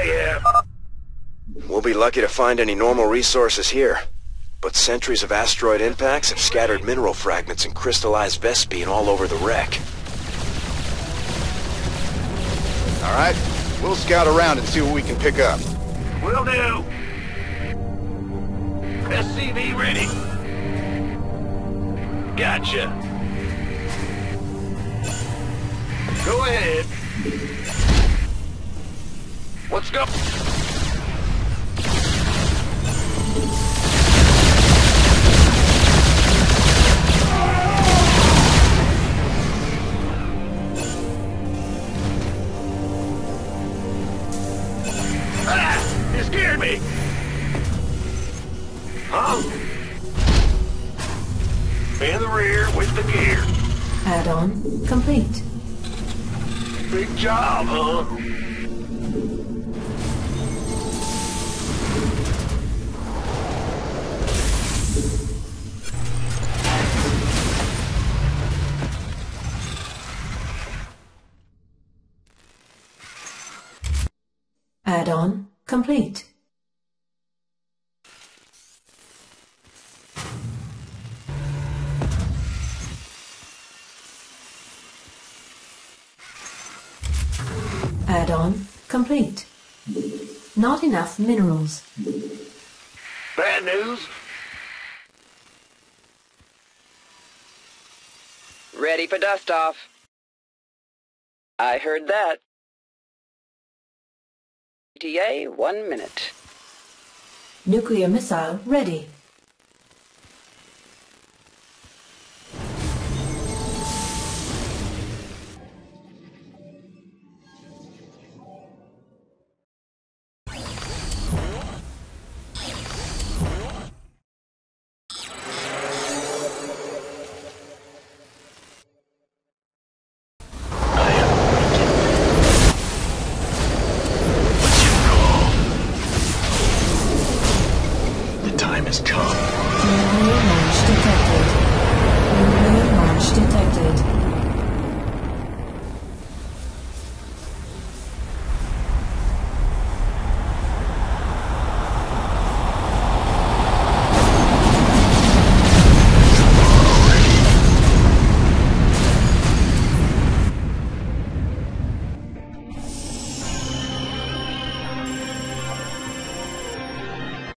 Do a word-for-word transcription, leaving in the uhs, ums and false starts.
yeah. We'll be lucky to find any normal resources here. But centuries of asteroid impacts have scattered mineral fragments and crystallized Vespene all over the wreck. Alright, we'll scout around and see what we can pick up. Will do. S C V ready. Gotcha. Go ahead. Let's go. Ah! You scared me. Huh? In the rear with the gear. Add-on complete. Big job, huh? Add-on complete. Add-on complete. Not enough minerals. Bad news? Ready for dust-off. I heard that. E T A, one minute. Nuclear missile ready.